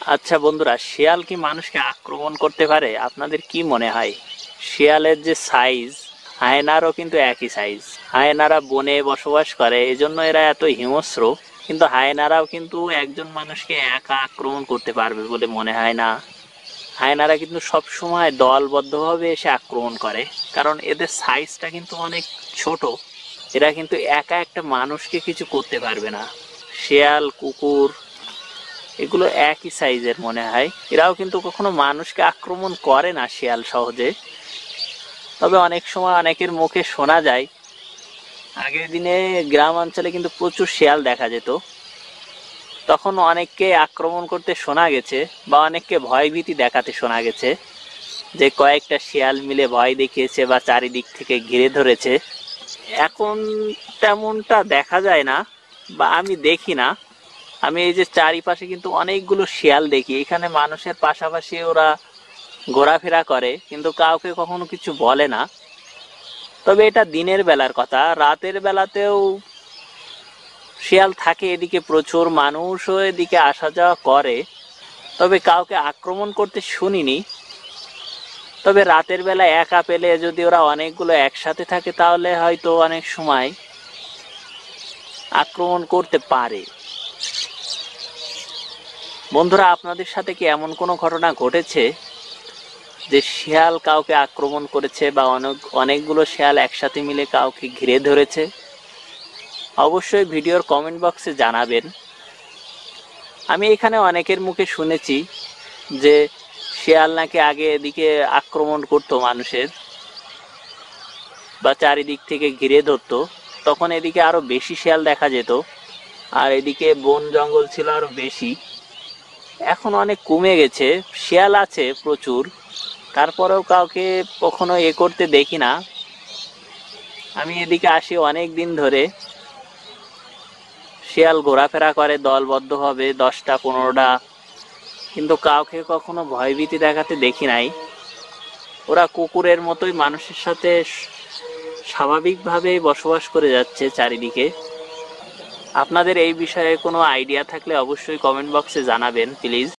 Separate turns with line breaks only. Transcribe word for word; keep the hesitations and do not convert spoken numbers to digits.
আচ্ছা বন্ধুরা, শিয়াল কি মানুষকে আক্রমণ করতে পারে? আপনাদের কি মনে হয়? শিয়ালের যে সাইজ, হায়নারও কিন্তু একই সাইজ। হায়নারা বনে বসবাস করে, এজন্য এরা এত হিংস্র। কিন্তু হায়নারাও কিন্তু একজন মানুষকে একা আক্রমণ করতে পারবে বলে মনে হয় না। হায়নারা কিন্তু সব সময় দলবদ্ধভাবে এসে আক্রমণ করে, কারণ এদের সাইজটা কিন্তু অনেক ছোট। এরা কিন্তু একা একটা মানুষকে কিছু করতে পারবে না। শিয়াল, কুকুর এগুলো একই সাইজের মনে হয়। এরাও কিন্তু কখনো মানুষকে আক্রমণ করে না শিয়াল সহজে। তবে অনেক সময় অনেকের মুখে শোনা যায়, আগের দিনে গ্রাম অঞ্চলে কিন্তু প্রচুর শিয়াল দেখা যেত। তখন অনেককে আক্রমণ করতে শোনা গেছে, বা অনেককে ভয়ভীতি দেখাতে শোনা গেছে, যে কয়েকটা শিয়াল মিলে ভয় দেখিয়েছে বা চারিদিক থেকে ঘিরে ধরেছে। এখন তেমনটা দেখা যায় না, বা আমি দেখি না। আমি এই যে চারিপাশে কিন্তু অনেকগুলো শিয়াল দেখি, এখানে মানুষের পাশাপাশি ওরা ঘোরাফেরা করে, কিন্তু কাউকে কখনো কিছু বলে না। তবে এটা দিনের বেলার কথা, রাতের বেলাতেও শিয়াল থাকে, এদিকে প্রচুর মানুষও এদিকে আসা যাওয়া করে। তবে কাউকে আক্রমণ করতে শুনিনি। তবে রাতের বেলা একা পেলে যদি ওরা অনেকগুলো একসাথে থাকে, তাহলে হয়তো অনেক সময় আক্রমণ করতে পারে। বন্ধুরা, আপনাদের সাথে কি এমন কোনো ঘটনা ঘটেছে যে শিয়াল কাউকে আক্রমণ করেছে, বা অনেক অনেকগুলো শিয়াল একসাথে মিলে কাউকে ঘিরে ধরেছে? অবশ্যই ভিডিওর কমেন্ট বক্সে জানাবেন। আমি এখানে অনেকের মুখে শুনেছি যে শিয়াল নাকি আগে এদিকে আক্রমণ করতো মানুষের, বা চারিদিক থেকে ঘিরে ধরতো। তখন এদিকে আরো বেশি শিয়াল দেখা যেত, আর এদিকে বন জঙ্গল ছিল আরো বেশি। এখন অনেক কমে গেছে, শিয়াল আছে প্রচুর, তারপরেও কাউকে কখনো এ করতে দেখি না। আমি এদিকে আসি অনেক দিন ধরে, শিয়াল ঘোরাফেরা করে দলবদ্ধভাবে, দশটা পনেরোটা, কিন্তু কাউকে কখনো ভয়ভীতি দেখাতে দেখি নাই। ওরা কুকুরের মতোই মানুষের সাথে স্বাভাবিকভাবেই বসবাস করে যাচ্ছে চারিদিকে। আপনাদের এই বিষয়ে কোনো আইডিয়া থাকলে অবশ্যই কমেন্ট বক্সে জানাবেন প্লিজ।